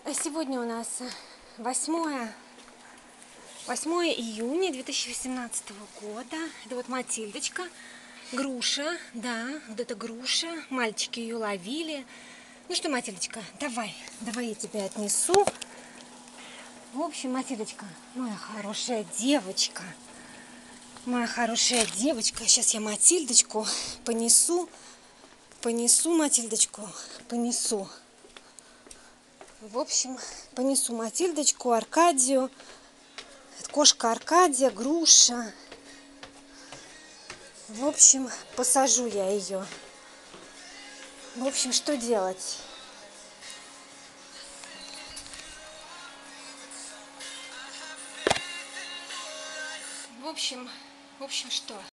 Сегодня у нас 8 июня 2018 года. Это вот Матильдочка. Груша, да, вот это груша. Мальчики ее ловили. Ну что, Матильдочка, давай я тебя отнесу. В общем, Матильдочка, моя хорошая девочка. Моя хорошая девочка. Сейчас я Матильдочку понесу. Матильдочку, понесу. В общем, понесу Матильдочку, Аркадию. Кошка Аркадия, груша. В общем, посажу я ее. В общем, что делать? В общем, что?